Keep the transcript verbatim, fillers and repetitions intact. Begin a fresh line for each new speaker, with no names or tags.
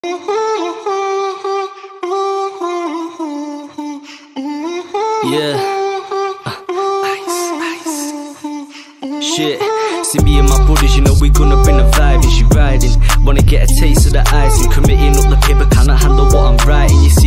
Yeah. Uh, ice, ice. Shit. See me and my brothers, you know we gonna bring the vibe. Is she riding?